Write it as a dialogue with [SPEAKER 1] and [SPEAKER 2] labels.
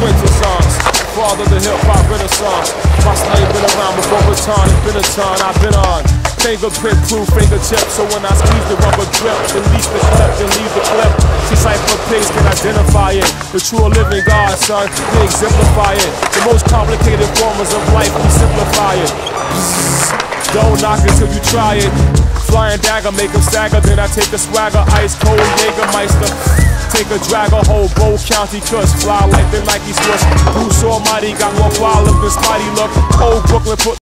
[SPEAKER 1] winter songs, father the hip-hop renaissance. My slave been around before baton and been a ton I've been on. Fingerprint proof fingertips, so when I squeeze the rubber grip, release the clip and leave the clip. See cipher pigs can identify it. The true living God, son, we exemplify it. The most complicated forms of life, we simplify it. Don't knock it till you try it. Flying dagger, make them stagger, then I take a swagger. Ice cold Jägermeister, take a dragger, whole Bow County cuss. Fly like the Nike swoosh. Bruce Almighty got more fly look than Spidey look. Old Brooklyn put